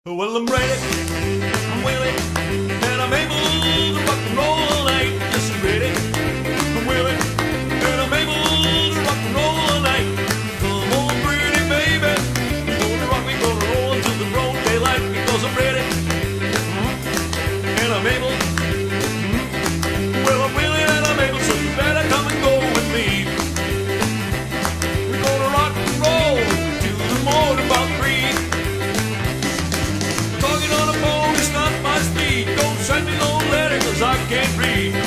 Well, I'm ready, I'm willing, and I'm able to rock and roll all night. Yes, I'm ready, I'm willing, and I'm able to rock and roll all night. Come on, pretty baby, we're gonna rock, we're gonna roll until the broad daylight. Because I'm ready, and I'm able, well, I'm willing and I'm able, so you better come and go with me. We're gonna rock and roll till the morning about 3. Talking on the phone is not my speed. Don't send me no letter 'cause I can't read.